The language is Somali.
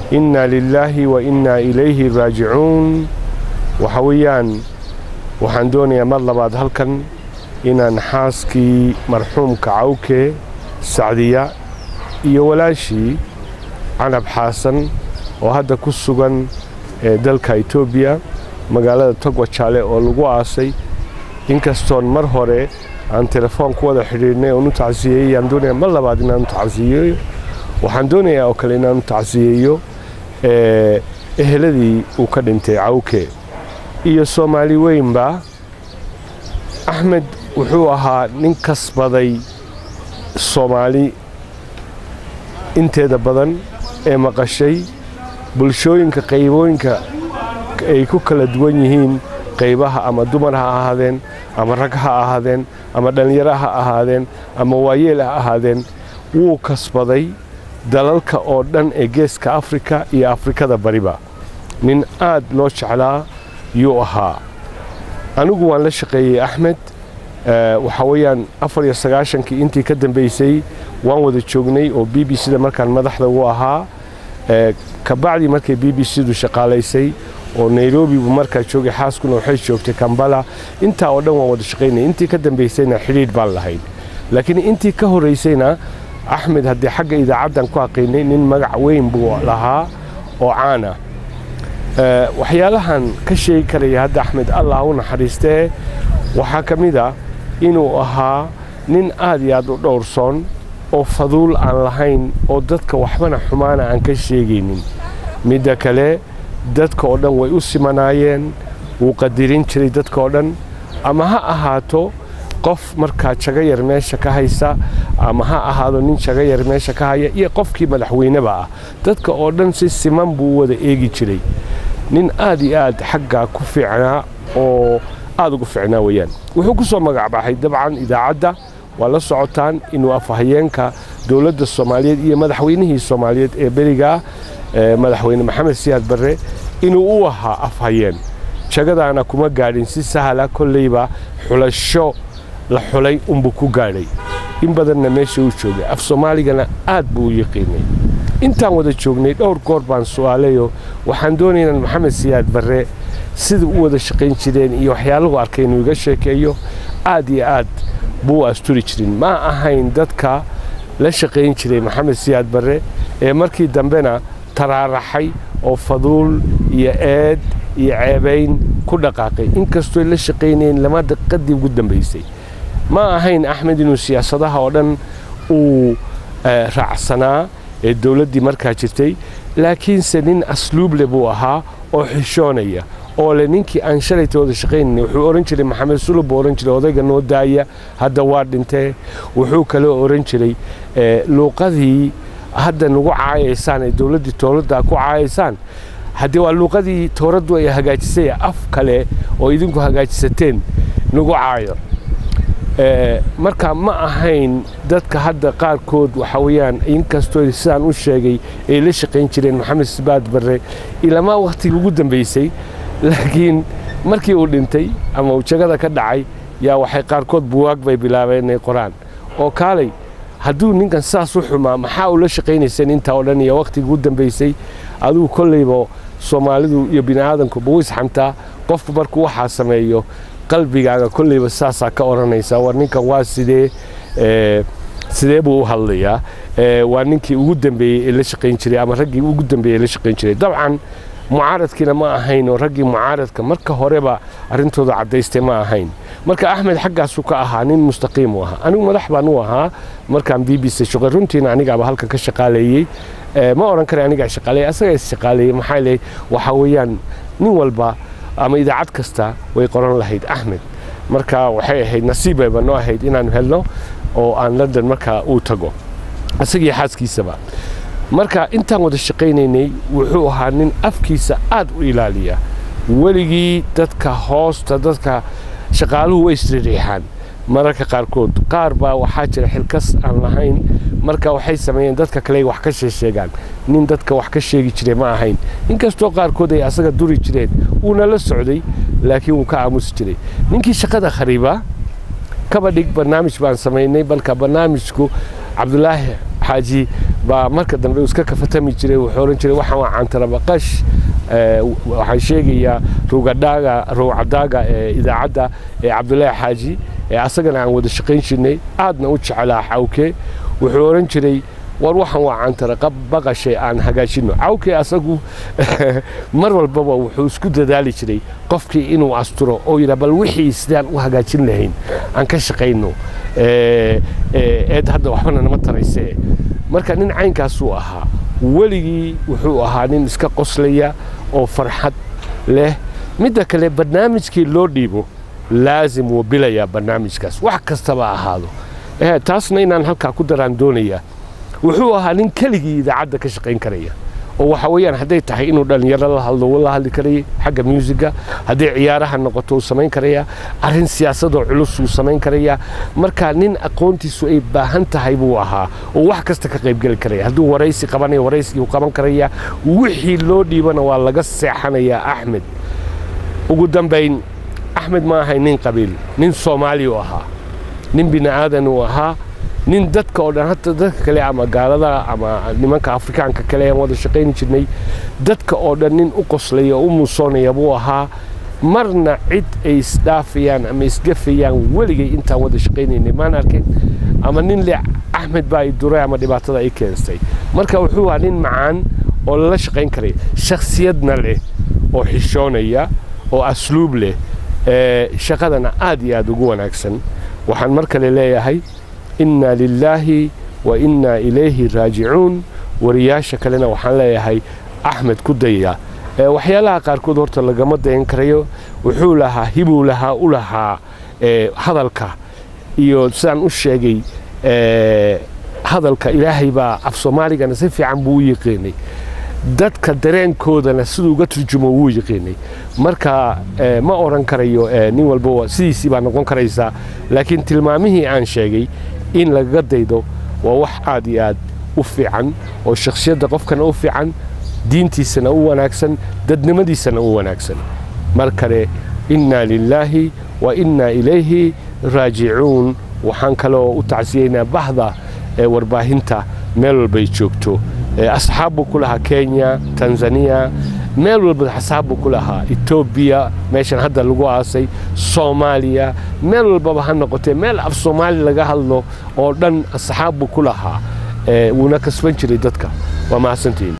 إنا لله وإنا إليه راجعون وحويان وحندوني مر بعد هلكن إن نحاسكي مرحوم كعوكي السعدية يولاشي عنب حسن وهذا كسوغن دلك إثيوبيا مقالة تقوى شالي أو لغواسي إنكستون مرهوري عن تلفون كودا حريرني ونتعزيه يندوني مر بعد إن نتعزيه وحندوني أوكلنا نتعزيه إهلدي وكدنتي عوكي إيا سومالي وين با أحمد وحوها ننكس بضي الصومالي inteeda badan ee maqashay bulshooyinka qaybooyinka ay ku kala duwan yihiin qaybaha ama dumar ha ahaadeen ama rag ha ahaadeen ama dhalinyaro ha ahaadeen ama waayeel ha ahaadeen wuu kasbaday dalalka oo dhan ee geeska Afrika iyo Afrikada bariba nin aad loo jeclaa yuu ahaa anigu waan la shaqeeyay Ahmed waxa weeyaan 94kii intii ka dambeysay waan wada joognay oo BBC da markaan madaxda u ahaa ka bacdi markay BBC du shaqaaleysay oo Nairobi markaa joogay xaaskuna waxay joogtay Kampala inta oo dhan waan wada shaqeynay intii ka dambeysayna xiriir baan lahayd laakiin intii ka horeysayna Ahmed hadii xagga idaacadan ku aqoonay nin magac weyn buu lahaa oo caana waxyaalahan ka sheegi karay hadda Ahmed Allah u naxariistay waxa kamida inuu ahaa nin aad iyo aad u dhowrsoon oo faduul aan lahayn oo dadka waxbana xumaana aan ka sheegaynin midda kale dadka oo dhan way u simanaayeen uu qadirin jiray dadka oo dhan ama ha ahaato qof markaa jaga yar meesha ka haysa ama ha ahaado nin jaga yar meesha ka haya iyo qofkii madaxweyneba ah dadka oo dhan si siman buu wada eegi jiray nin aad iyo aad xagga ku fiicnaa oo aad ugu fiicnaa weeyaan wuxuu ku soo magac baxay dabcan idaacadda wala socotaan inuu afhayeenka dawladda Soomaaliyeed iyo madaxweynihii Soomaaliyeed ee beriga madaxweyne Maxamed Siyaad Barre inuu u ahaa afhayeen jagadaana kuma gaadhin si sahal kolleyba xulasho la xulay umbu ku gaadhay in badanna meesha uu joogay af Soomaaligana aad buu yaqiinay intaan wada joognay dhowr goor baan su'aalayo waxaan doonaynaa Maxamed Siyaad Barre sida uu wada shaqeyn jireen iyo waxyaalaha arkay inuu iga sheekeeyo aad iyo aad buu asturi jirin ma ahayn dadka la shaqeyn jiray Maxamed Siyaad Barre ee markii dambena taraaraxay oo faduul iyo eed iyo ceebayn ku dhaqaaqay inkastoo la shaqeyneen lama daqiiqadii ugu dambeysay ma ahayn Ahmed inuu siyaasadaha oo dhan uu raacsanaa ee dawladdii markaa jirtay laakiin nin asluub leh buu ahaa oo xishoonaya oo le ninkii aan shalayta wada shaqeynay wuxuu oran jiray Maxamed Sulub oran jiray odayga noo daaya hadda waa dhintay wuxuu kale oran jiray luqadii hadda nagu caayaysan ee dawladdii toolada ku caayaysan hadii waa luqadii tooradu ay hagaajisay af kale oo idinku hagaajisateen nagu caayo marka ma ahayn dadka hadda qaarkood waxa weeyaan inkastoo sidaan u sheegay ay la shaqeyn jireen Maxamed Siyaad Barre ilaa waqtigii ugu dambeysay laakiin markii uu dhintay ama uu jagada ka dhacay yaa waxay qaarkood buugaag bay bilaabeen inay qoraan oo kaalay hadduu ninkan saas u xumaa maxaa uu la shaqeynaysan inta oo dhan iyo waqtigii ugu dambeysay aduu kolleyba Soomaalidu iyo bini'aadanku buus xamta qofku markuu waxa sameeyo qalbigaaga kolleyba saasa ka oranaysa war ninkan waa sidee buu u hadlayaa waa ninkii ugu dambeeyay ee la shaqeyn jiray ama raggii ugu dambeeyay la shaqeyn jiray dabcan mucaaradkina ma ahayn oo raggii mucaaradka marka horeba arintooda cadeystay ma ahayn marka Ahmed xaggaas uu ka ahaa nin mustaqiim u ahaa anigu madax baan u ahaa markaan BBC shaqo runtiina aniga halka ka shaqaaleeyay ma oran karo aniga shaqaaleeyay asaga shaqaaleeyay maxay leeyahay waxa weeyaan nin walba ama idaacad kasta way qoran lahayd Ahmed marka waxay ahayd nasiib ay noo ahayd inaan helno oo aan London marka uu tago asagii xaaskiisaba marka intaan wada shaqeynaynay wuxuu ahaa nin afkiisa aad u ilaaliya waligii dadka hoosta dadka shaqaaluhu way isriixaan mararka qaar baa waxa jira xilkas aan lahayn marka waxay sameeyeen dadka kale wax ka sheegaan nin dadka wax ka sheegi jiray ma ahayn inkastoo qaarkood ay asaga duri jireen uu la socday laakiin uu ka aamusi jiray ninkii shaqada khariba kaba dhig barnaamij baan sameeynay balka barnaamijku Cabdullaahi Xaaji baa marka dambe iska kafatami jiray wuxuu oran jiray waxaan waa cantara baqash waxaan sheegayaa ruucadaaga idaacadda Cabdullaahi Xaaji asagana aan wada shaqayn jirnay aadna u jeclaa Cawke wuxuu oran jiray war waxaan waa cantara baqashay aan hagaajino Cawke asagu mar walbaba wuxuu isku dadaali jiray qofkii inuu asturo oo yira bal wixii sidaan u hagaajin lahayn aan ka shaqayno hadda waxbana nama taraysay marka nin caynkaas uu ahaa weligii wuxuu ahaa nin iska qoslaya oo farxad leh midda kale barnaamijkii loo dhiibo laazim uu bilaya barnaamijkaas wax kastaba ahaado taasna inaan halka ku daraan doonaya wuxuu ahaa nin keligii idaacadda ka shaqayn karaya oo waxa weeyaan haday tahay inuu dhalinyarada la hadlo wala hadli karay xagga musiga haday ciyaaraha noqoto samayn karaya arin siyaasadda culus uu samayn karaya marka nin aqoontiisu ay baahan tahay buu ahaa oo wax kasta ka qayb gali karaya haduu waraysi qabanayo waraysi uu qaban karaya wixii loo dhiibana waa laga seexanaya Axmed ugu dambeyn Axmed ma ahay nin qabiil nin Soomaali oo ahaa nin binaadan oo ahaa nin dadka oo dhan hatta dadka kale ama gaalada ama nimanka Afrikaanka kale aan wada shaqayn jirnay dadka oo dhan nin u qoslay oo u muusonaya buu ahaa marna cid ay isdaafiyaan ama isgafiyaan weligay inta wada shaqaynaynay maan arkin ama nin le Axmed baa duray ama dhibaatada ay keensay marka wuxuu ahaa nin macaan oo la shaqayn karay shakhsiyadna leh oo xishoonaya oo asluub leh shaqadana aad iyo aad ugu wanaagsan waxaan markale leeyahay إنا لله وإنا إليه راجعون ورياشة كلنا وحنا لها أحمد كدية وحيالها قاركود هرت لجمد إنكريو وحولها هبو لها ولها هذا الك يوسان الشيء هذا الك إلهي با أفصومالي كان سيف عم بويقيني dadka dareenkoodana sidoo uga turjumo wuu yaqaanay marka ma oran karayo nin walba sidiisii baa noqon karaysa laakiin tilmaamihii aan sheegay in laga daydo waa wax aad iyo aad u fiican oo shakhsiyadda qofkana u fiican diintiisana u wanaagsan dadnimadiisana u wanaagsan markale inna lillahi wa inna ilayhi raaji'uun waxaan kaloo u tacsiyeynaa bahda warbaahinta meel walba ay joogto أصحابه كلها كينيا تنزانيا ميل بالحساب كلها إثيوبيا ماشان هذا اللقاء صوماليا ميل بابهنا قتة ميل في صوماليا لقاها الله أردن أصحابه كلها ونكسبن شريدتك وما سنتين